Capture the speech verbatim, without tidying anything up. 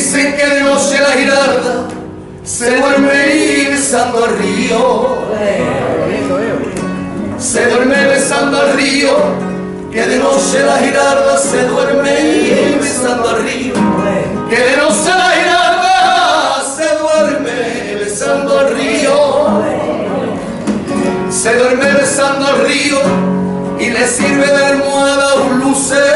Dicen que de noche la girarda se duerme y besando al río. Se duerme besando al río, que de noche la girarda se duerme y besando al río. Que de noche la girarda se duerme besando al río. Se duerme besando al río y le sirve de almohada un lucero